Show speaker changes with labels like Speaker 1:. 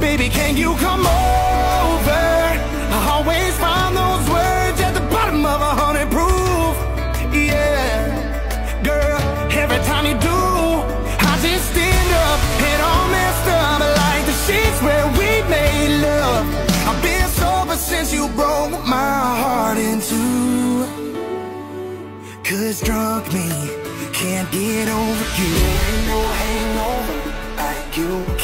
Speaker 1: Baby, can you come over? I always find those words at the bottom of 100 proof. Yeah, girl, every time you do, I just stand up and all messed up like the sheets where we made love. I've been sober since you broke my heart in two. 'Cause drunk me can't get over you. Ain't no hangover like you.